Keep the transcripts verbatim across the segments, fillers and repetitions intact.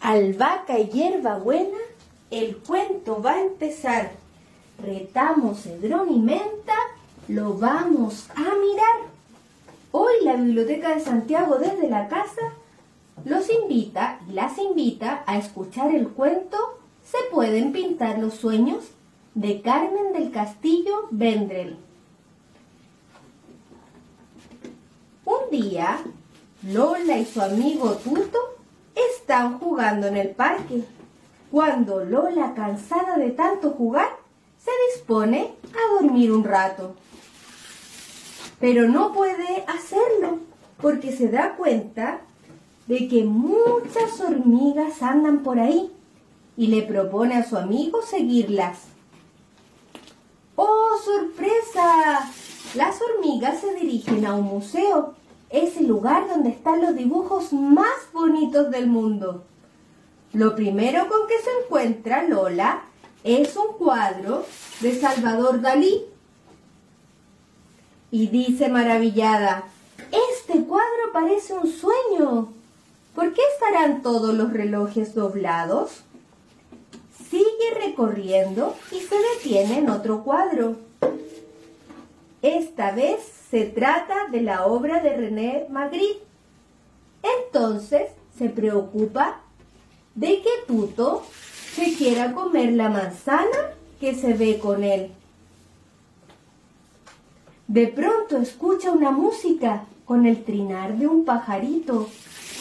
Albahaca y hierbabuena, el cuento va a empezar. Retamos cedrón y menta, lo vamos a mirar. Hoy la Biblioteca de Santiago desde la casa los invita y las invita a escuchar el cuento Se pueden pintar los sueños de Carmen del Castillo Vendrell. Un día, Lola y su amigo Tuto están jugando en el parque. Cuando Lola, cansada de tanto jugar, se dispone a dormir un rato. Pero no puede hacerlo porque se da cuenta de que muchas hormigas andan por ahí y le propone a su amigo seguirlas. ¡Oh, sorpresa! Las hormigas se dirigen a un museo, ese lugar donde están los dibujos más bonitos del mundo. Lo primero con que se encuentra Lola es un cuadro de Salvador Dalí. Y dice maravillada, «Este cuadro parece un sueño. ¿Por qué estarán todos los relojes doblados?» Sigue recorriendo y se detiene en otro cuadro. Esta vez se trata de la obra de René Magritte. Entonces se preocupa de que Tuto se quiera comer la manzana que se ve con él. De pronto escucha una música con el trinar de un pajarito.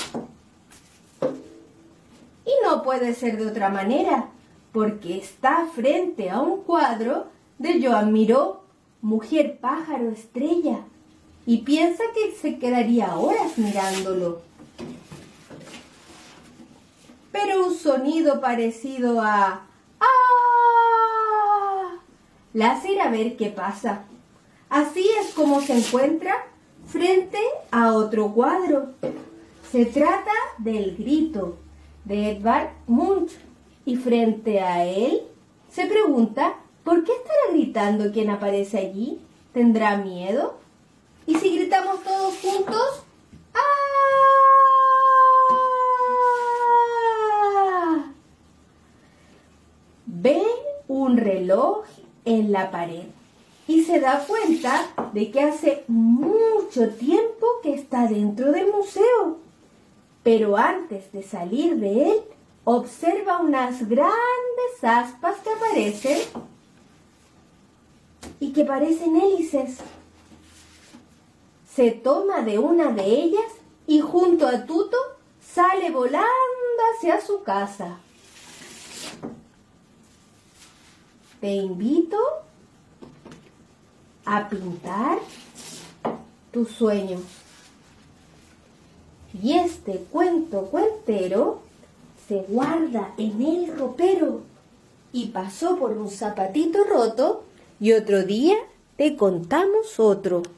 Y no puede ser de otra manera, porque está frente a un cuadro de Joan Miró, Mujer, pájaro, estrella, y piensa que se quedaría horas mirándolo. Pero un sonido parecido a ¡ah! la hace ir a ver qué pasa. Así es como se encuentra frente a otro cuadro. Se trata del Grito, de Edvard Munch, y frente a él se pregunta ¿por qué estará gritando quien aparece allí? ¿Tendrá miedo? ¿Y si gritamos todos juntos? ¡Ah! Ve un reloj en la pared y se da cuenta de que hace mucho tiempo que está dentro del museo. Pero antes de salir de él, observa unas grandes aspas que aparecen y que parecen hélices. Se toma de una de ellas y junto a Tuto sale volando hacia su casa. Te invito a pintar tus sueños. Y este cuento cuentero se guarda en el ropero y pasó por un zapatito roto y otro día te contamos otro.